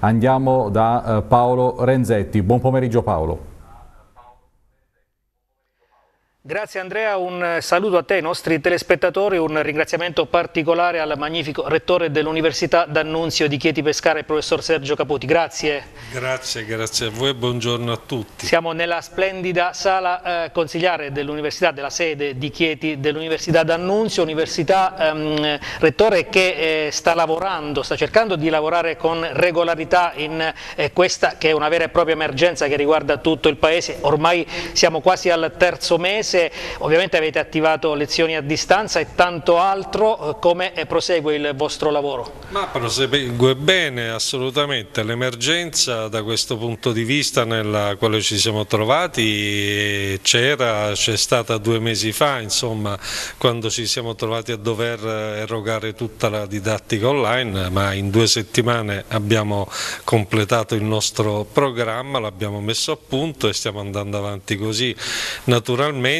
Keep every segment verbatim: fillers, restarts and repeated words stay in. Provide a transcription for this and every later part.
Andiamo da eh, Paolo Renzetti. Buon pomeriggio Paolo. Grazie Andrea, un saluto a te, ai nostri telespettatori, un ringraziamento particolare al magnifico rettore dell'Università D'Annunzio di Chieti Pescara, il professor Sergio Caputi. Grazie. Grazie, grazie a voi e buongiorno a tutti. Siamo nella splendida sala eh, consigliare dell'Università, della sede di Chieti dell'Università D'Annunzio, università ehm, rettore che eh, sta lavorando, sta cercando di lavorare con regolarità in eh, questa che è una vera e propria emergenza che riguarda tutto il Paese. Ormai siamo quasi al terzo mese. Ovviamente avete attivato lezioni a distanza e tanto altro. Come prosegue il vostro lavoro? Ma prosegue bene, assolutamente. L'emergenza da questo punto di vista nella quale ci siamo trovati c'era, c'è stata due mesi fa, insomma, quando ci siamo trovati a dover erogare tutta la didattica online, ma in due settimane abbiamo completato il nostro programma, l'abbiamo messo a punto e stiamo andando avanti così. Naturalmente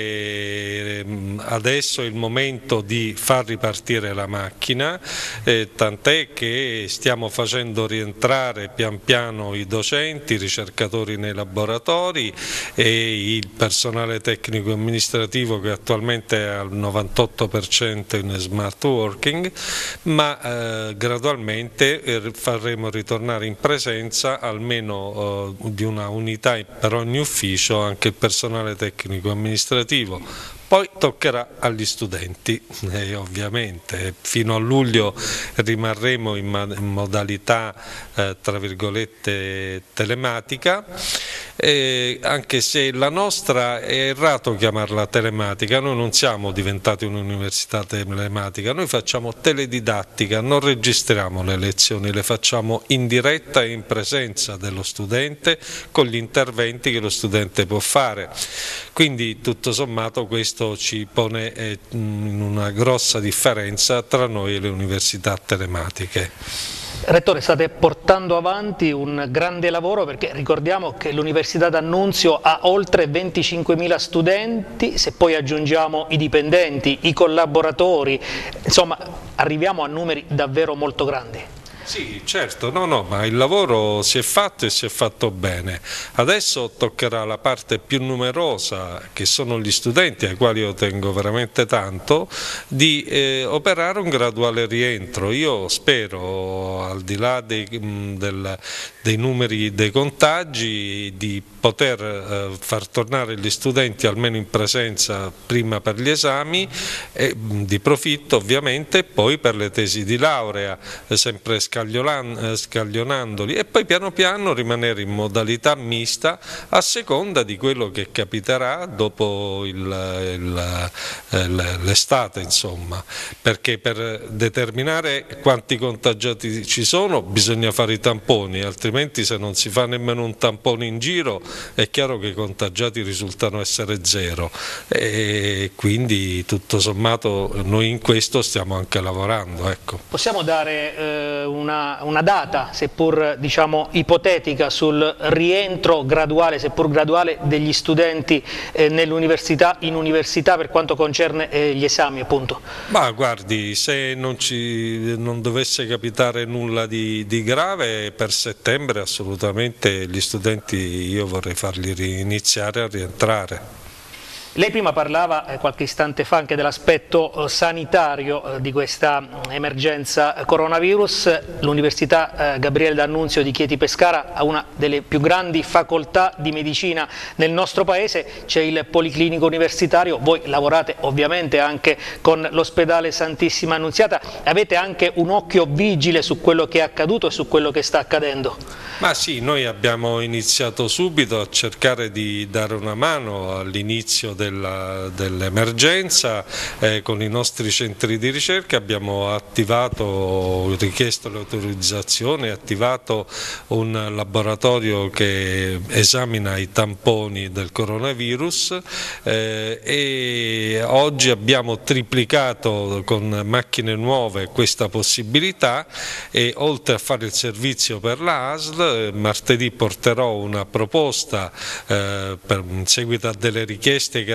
adesso è il momento di far ripartire la macchina, eh, tant'è che stiamo facendo rientrare pian piano i docenti, i ricercatori nei laboratori e il personale tecnico amministrativo che attualmente è al novantotto per cento in smart working, ma eh, gradualmente faremo ritornare in presenza almeno eh, di una unità per ogni ufficio anche il personale tecnico amministrativo. amministrativo. Poi toccherà agli studenti e ovviamente fino a luglio rimarremo in, in modalità eh, tra virgolette telematica, eh, anche se la nostra è errato chiamarla telematica, noi non siamo diventati un'università telematica, noi facciamo teledidattica, non registriamo le lezioni, le facciamo in diretta e in presenza dello studente con gli interventi che lo studente può fare, quindi tutto sommato questo ci pone eh, in una grossa differenza tra noi e le università telematiche. Rettore, state portando avanti un grande lavoro perché ricordiamo che l'Università D'Annunzio ha oltre venticinquemila studenti, se poi aggiungiamo i dipendenti, i collaboratori, insomma arriviamo a numeri davvero molto grandi. Sì, certo, no, no, ma il lavoro si è fatto e si è fatto bene. Adesso toccherà la parte più numerosa, che sono gli studenti, ai quali io tengo veramente tanto, di eh, operare un graduale rientro. Io spero, al di là dei, del, dei numeri dei contagi, di poter eh, far tornare gli studenti almeno in presenza prima per gli esami, e di profitto ovviamente, e poi per le tesi di laurea, sempre scaglionandoli, e poi piano piano rimanere in modalità mista a seconda di quello che capiterà dopo l'estate, insomma, perché per determinare quanti contagiati ci sono bisogna fare i tamponi, altrimenti se non si fa nemmeno un tampone in giro è chiaro che i contagiati risultano essere zero, e quindi tutto sommato noi in questo stiamo anche lavorando. Ecco. Possiamo dare eh, un Una, una data, seppur diciamo ipotetica, sul rientro graduale, seppur graduale, degli studenti eh, nell'università, in università, per quanto concerne eh, gli esami, appunto? Ma guardi, se non, ci, non dovesse capitare nulla di, di grave, per settembre assolutamente gli studenti io vorrei farli iniziare a rientrare. Lei prima parlava eh, qualche istante fa anche dell'aspetto eh, sanitario eh, di questa emergenza coronavirus. L'Università eh, Gabriele D'Annunzio di Chieti Pescara ha una delle più grandi facoltà di medicina nel nostro paese, c'è il Policlinico Universitario, voi lavorate ovviamente anche con l'ospedale Santissima Annunziata, avete anche un occhio vigile su quello che è accaduto e su quello che sta accadendo? Ma sì, noi abbiamo iniziato subito a cercare di dare una mano all'inizio dell'emergenza, eh, con i nostri centri di ricerca abbiamo attivato, richiesto l'autorizzazione, attivato un laboratorio che esamina i tamponi del coronavirus, eh, e oggi abbiamo triplicato con macchine nuove questa possibilità, e oltre a fare il servizio per la A S L, martedì porterò una proposta eh, per, in seguito a delle richieste che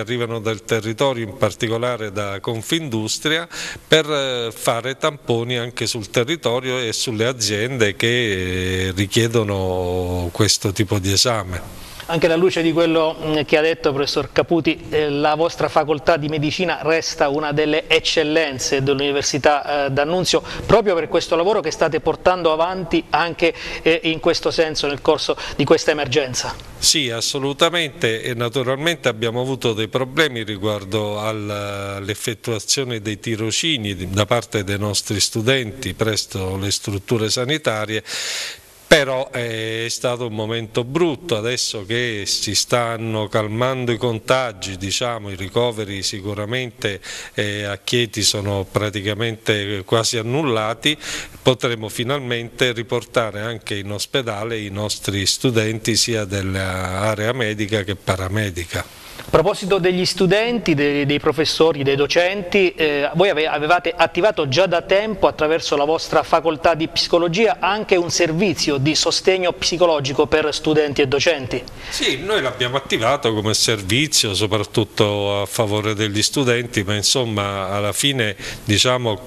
arrivano dal territorio, in particolare da Confindustria, per fare tamponi anche sul territorio e sulle aziende che richiedono questo tipo di esame. Anche alla luce di quello che ha detto il professor Caputi, eh, la vostra facoltà di medicina resta una delle eccellenze dell'Università eh, d'Annunzio, proprio per questo lavoro che state portando avanti anche eh, in questo senso nel corso di questa emergenza. Sì, assolutamente, e naturalmente abbiamo avuto dei problemi riguardo all'effettuazione dei tirocini da parte dei nostri studenti presso le strutture sanitarie. Però è stato un momento brutto, adesso che si stanno calmando i contagi, diciamo, i ricoveri sicuramente eh, a Chieti sono praticamente quasi annullati, potremo finalmente riportare anche in ospedale i nostri studenti sia dell'area medica che paramedica. A proposito degli studenti, dei, dei professori, dei docenti, eh, voi ave, avevate attivato già da tempo attraverso la vostra facoltà di psicologia anche un servizio di sostegno psicologico per studenti e docenti? Sì, noi l'abbiamo attivato come servizio soprattutto a favore degli studenti, ma insomma alla fine diciamo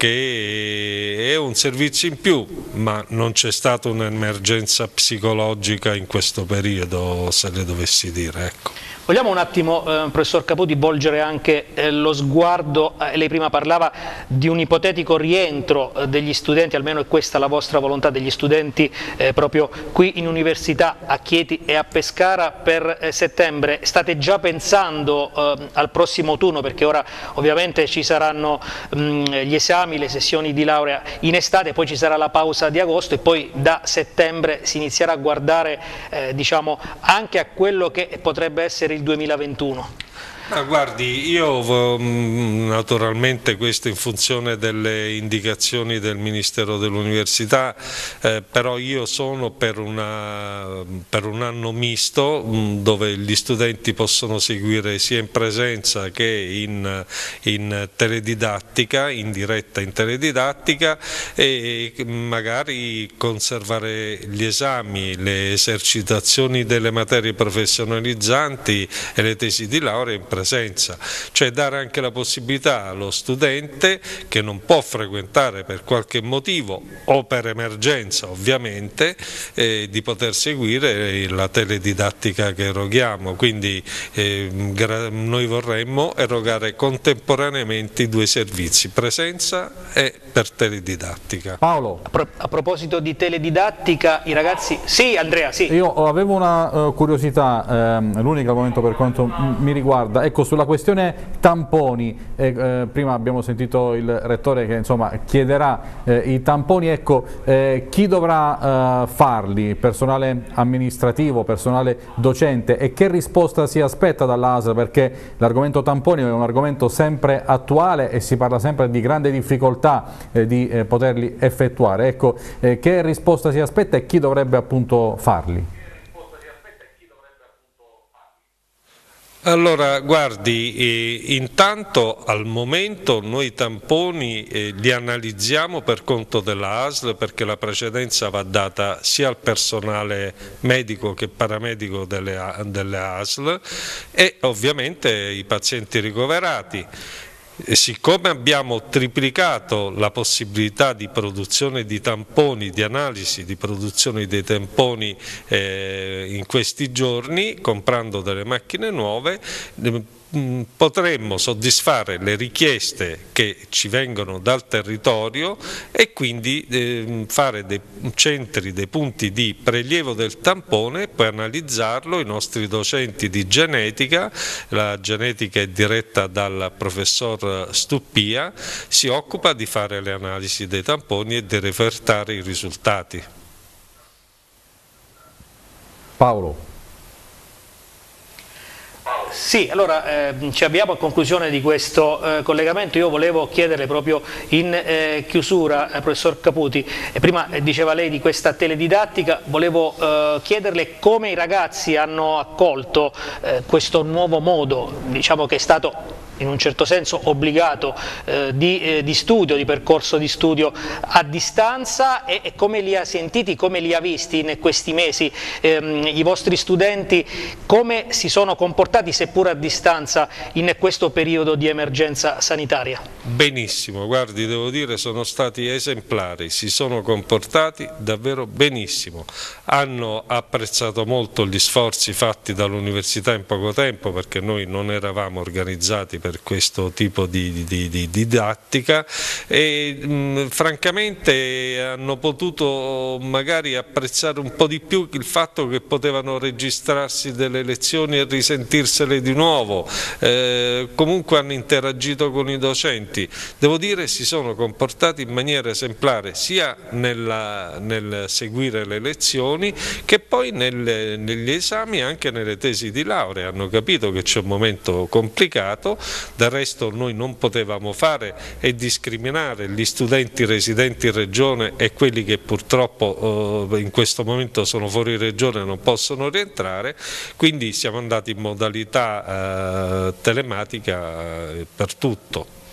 che è un servizio in più, ma non c'è stata un'emergenza psicologica in questo periodo, se le dovessi dire, ecco. Vogliamo un attimo, eh, professor Caputi, volgere anche eh, lo sguardo, eh, lei prima parlava di un ipotetico rientro eh, degli studenti, almeno è questa la vostra volontà, degli studenti eh, proprio qui in università a Chieti e a Pescara per eh, settembre. State già pensando eh, al prossimo autunno, perché ora ovviamente ci saranno mh, gli esami, le sessioni di laurea in estate, poi ci sarà la pausa di agosto e poi da settembre si inizierà a guardare eh, diciamo, anche a quello che potrebbe essere il duemilaventuno. Ah, guardi, io naturalmente questo in funzione delle indicazioni del Ministero dell'Università, eh, però io sono per, una, per un anno misto mh, dove gli studenti possono seguire sia in presenza che in, in teledidattica, in diretta in teledidattica e magari conservare gli esami, le esercitazioni delle materie professionalizzanti e le tesi di laurea in presenza, cioè dare anche la possibilità allo studente che non può frequentare per qualche motivo o per emergenza ovviamente eh, di poter seguire la teledidattica che eroghiamo, quindi eh, noi vorremmo erogare contemporaneamente i due servizi, presenza e per teledidattica. Paolo. A, pro a proposito di teledidattica, i ragazzi... Sì, Andrea, sì. Io avevo una uh, curiosità, ehm, l'unica al momento per quanto mi riguarda. Ecco, sulla questione tamponi, eh, eh, prima abbiamo sentito il rettore che insomma chiederà eh, i tamponi, ecco, eh, chi dovrà eh, farli? Personale amministrativo, personale docente, e che risposta si aspetta dall'A S L? Perché l'argomento tamponi è un argomento sempre attuale e si parla sempre di grande difficoltà eh, di eh, poterli effettuare. Ecco, eh, che risposta si aspetta e chi dovrebbe appunto farli? Allora, guardi, eh, intanto al momento noi i tamponi eh, li analizziamo per conto della A S L perché la precedenza va data sia al personale medico che paramedico delle, delle A S L e ovviamente i pazienti ricoverati. E siccome abbiamo triplicato la possibilità di produzione di tamponi, di analisi, di produzione dei tamponi eh, in questi giorni, comprando delle macchine nuove, potremmo soddisfare le richieste che ci vengono dal territorio e quindi eh, fare dei centri, dei punti di prelievo del tampone, poi analizzarlo. I nostri docenti di genetica, la genetica è diretta dal professor Stuppia, si occupa di fare le analisi dei tamponi e di refertare i risultati. Paolo. Sì, allora eh, ci avviamo a conclusione di questo eh, collegamento. Io volevo chiederle proprio in eh, chiusura, eh, professor Caputi, eh, prima eh, diceva lei di questa teledidattica, volevo eh, chiederle come i ragazzi hanno accolto eh, questo nuovo modo, diciamo che è stato in un certo senso obbligato eh, di, eh, di studio, di percorso di studio a distanza, e, e come li ha sentiti, come li ha visti in questi mesi ehm, i vostri studenti, come si sono comportati seppur a distanza in questo periodo di emergenza sanitaria? Benissimo, guardi, devo dire sono stati esemplari, si sono comportati davvero benissimo, hanno apprezzato molto gli sforzi fatti dall'università in poco tempo, perché noi non eravamo organizzati per questo tipo di, di, di didattica, e mh, francamente hanno potuto magari apprezzare un po' di più il fatto che potevano registrarsi delle lezioni e risentirsele di nuovo, eh, comunque hanno interagito con i docenti, devo dire si sono comportati in maniera esemplare sia nella, nel seguire le lezioni che poi nelle, negli esami e anche nelle tesi di laurea, hanno capito che c'è un momento complicato. Del resto noi non potevamo fare e discriminare gli studenti residenti in regione e quelli che purtroppo eh, in questo momento sono fuori regione e non possono rientrare, quindi siamo andati in modalità eh, telematica eh, per tutto.